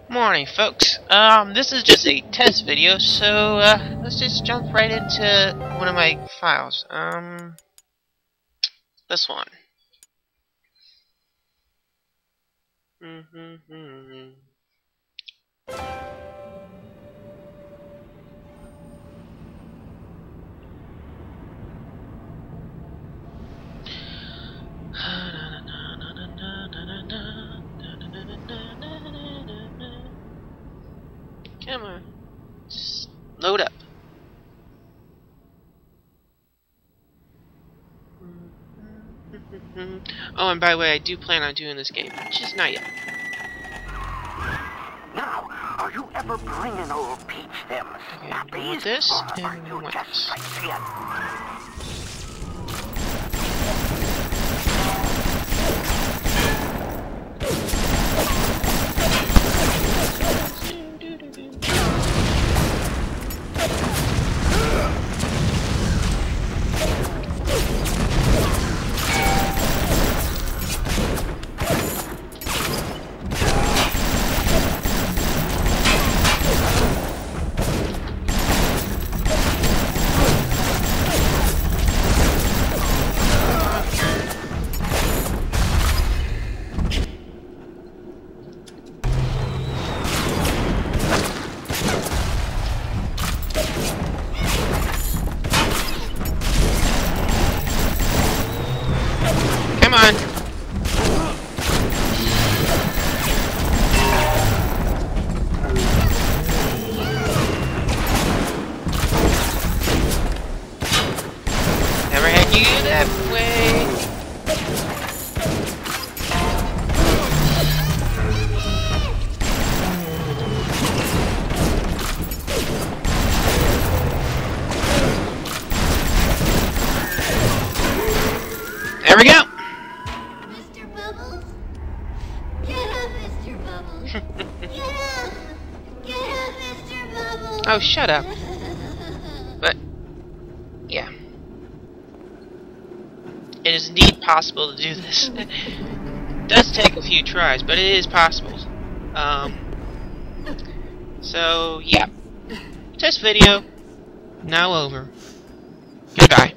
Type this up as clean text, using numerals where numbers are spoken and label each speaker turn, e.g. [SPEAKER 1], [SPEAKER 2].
[SPEAKER 1] Morning, folks. This is just a test video, so let's just jump right into one of my files. This one. Come on. Just load up. Oh, and by the way, I do plan on doing this game. Just not yet.
[SPEAKER 2] Now, are you ever bringing old Peach them
[SPEAKER 1] Okay,
[SPEAKER 2] snappies?
[SPEAKER 1] we want this,
[SPEAKER 2] Or are
[SPEAKER 1] and we
[SPEAKER 2] you
[SPEAKER 1] want
[SPEAKER 2] just
[SPEAKER 1] this.
[SPEAKER 2] sightseeing?
[SPEAKER 1] Come on. Never had you that way. There we go.
[SPEAKER 3] Mr. Bubbles? Get up, Mr. Bubbles! Get up! Get up, Mr. Bubbles!
[SPEAKER 1] Oh, shut up. But, yeah. It is indeed possible to do this. It does take a few tries, but it is possible. So, yeah. Test video, now over. Goodbye.